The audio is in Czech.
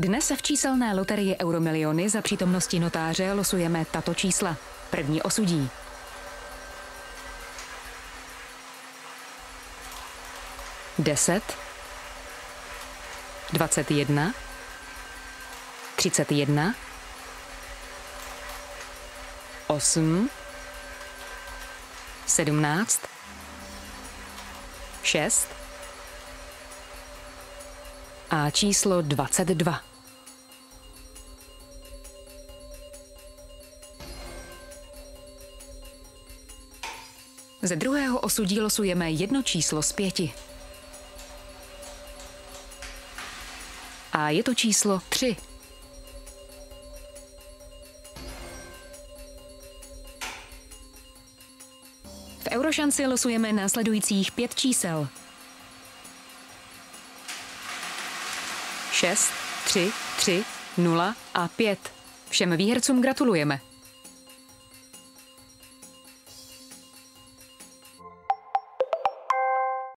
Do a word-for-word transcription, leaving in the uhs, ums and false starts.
Dnes v číselné loterii Euromiliony za přítomnosti notáře losujeme tato čísla. První osudí. deset, dvacet jedna, třicet jedna, osm, sedmnáct, šest a číslo dvacet dva. Ze druhého osudí losujeme jedno číslo z pěti. A je to číslo tři. V Eurošanci losujeme následujících pět čísel. šest, tři, tři, nula a pět. Všem výhercům gratulujeme.